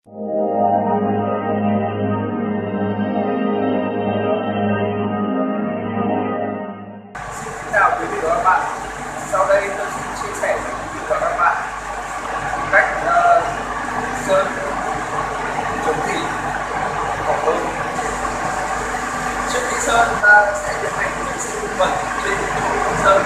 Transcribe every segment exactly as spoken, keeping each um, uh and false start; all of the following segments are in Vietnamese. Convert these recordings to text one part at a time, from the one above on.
Xin chào quý vị và các bạn. Sau đây tôi xin chia sẻ với quý vị và các bạn cách uh, sơn chống dỉ cỏ bông. Trước khi sơn, ta sẽ tiến hành vệ sinh bụi bẩn trên chỗ sơn.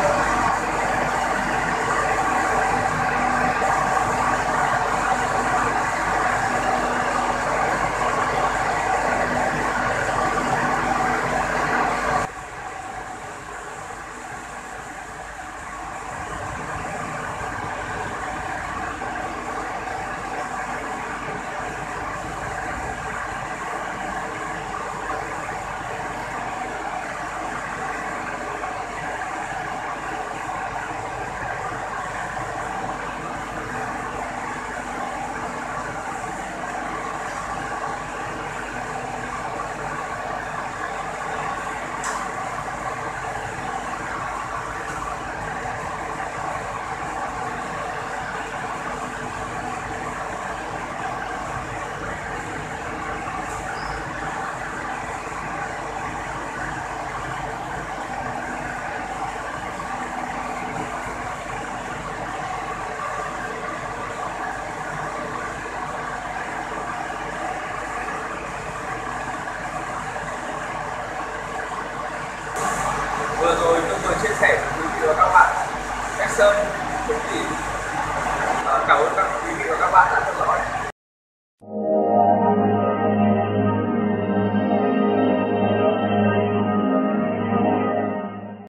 Vừa rồi tôi vừa chia sẻ với quý vị và các bạn cách sơn chống dỉ. Cảm ơn các quý vị và các bạn đã theo dõi.